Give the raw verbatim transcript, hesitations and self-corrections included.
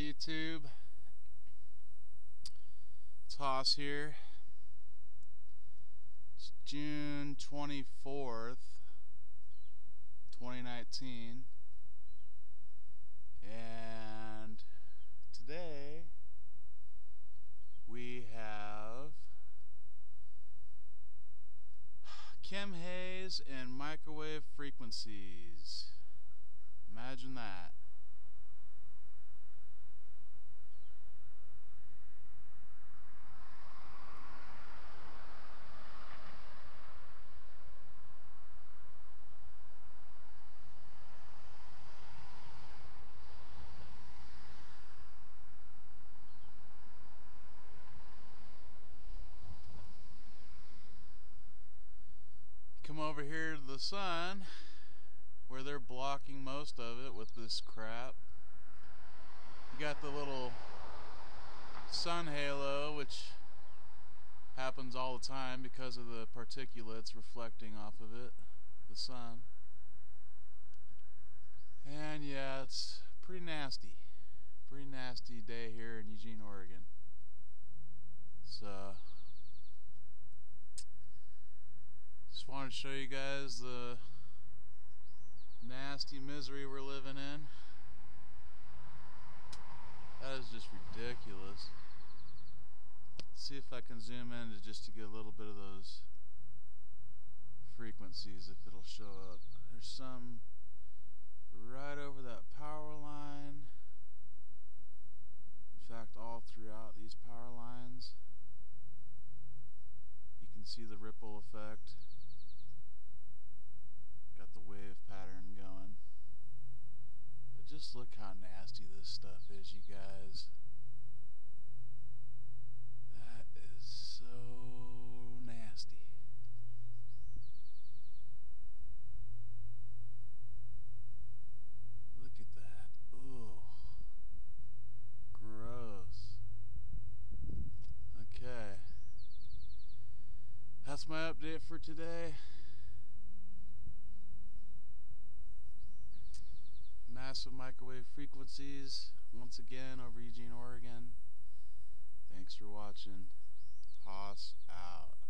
Hey YouTube, it's Haas here. It's June twenty-fourth, twenty nineteen, and today we have Chem haze and microwave frequencies. Imagine that. Come over here to the sun, where they're blocking most of it with this crap. You got the little sun halo, which happens all the time because of the particulates reflecting off of it, the sun. And yeah, it's pretty nasty. Pretty nasty day here in Eugene, Oregon. So just wanted to show you guys the nasty misery we're living in. That is just ridiculous. Let's see if I can zoom in to just to get a little bit of those frequencies, if it'll show up. There's some right over that power line. In fact, all throughout these power lines, you can see the ripple effect. Got the wave pattern going. But just look how nasty this stuff is, you guys. That is so nasty. Look at that. Ugh. Gross. Okay. That's my update for today. Massive microwave frequencies once again over Eugene, Oregon. Thanks for watching. Haas out.